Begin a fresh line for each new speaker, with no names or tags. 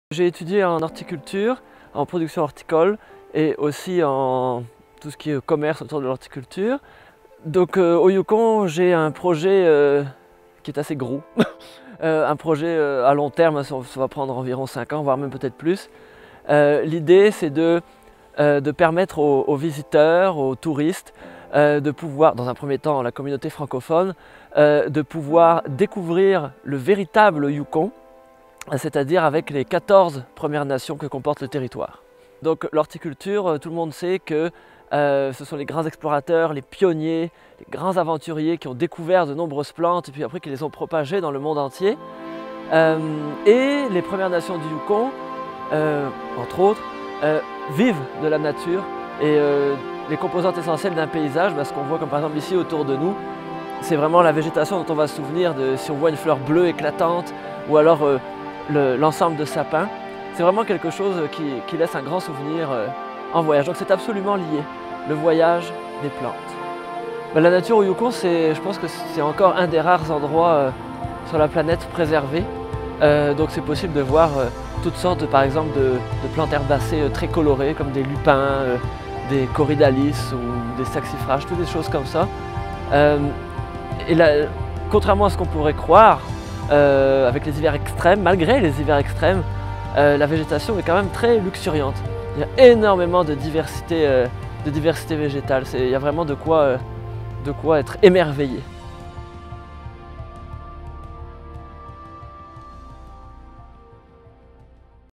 J'ai étudié en horticulture, en production horticole et aussi en tout ce qui est commerce autour de l'horticulture. Donc au Yukon, j'ai un projet qui est assez gros, un projet à long terme, ça va prendre environ 5 ans, voire même peut-être plus. L'idée c'est de permettre aux visiteurs, aux touristes, de pouvoir, dans un premier temps la communauté francophone, de pouvoir découvrir le véritable Yukon, c'est-à-dire avec les 14 Premières Nations que comporte le territoire. Donc l'horticulture, tout le monde sait que ce sont les grands explorateurs, les pionniers, les grands aventuriers qui ont découvert de nombreuses plantes et puis après qui les ont propagées dans le monde entier. Et les Premières Nations du Yukon, entre autres, vivent de la nature et les composantes essentielles d'un paysage, ce qu'on voit comme par exemple ici autour de nous, c'est vraiment la végétation dont on va se souvenir si on voit une fleur bleue éclatante ou alors l'ensemble de sapins. C'est vraiment quelque chose qui laisse un grand souvenir en voyage. Donc c'est absolument lié, le voyage des plantes. La nature au Yukon, je pense que c'est encore un des rares endroits sur la planète préservés. Donc c'est possible de voir toutes sortes, par exemple, de plantes herbacées très colorées, comme des lupins, des corydalis ou des saxifrages, toutes des choses comme ça. Et là, contrairement à ce qu'on pourrait croire, avec les hivers extrêmes, malgré les hivers extrêmes, la végétation est quand même très luxuriante. Il y a énormément de diversité végétale. Il y a vraiment de quoi être émerveillé.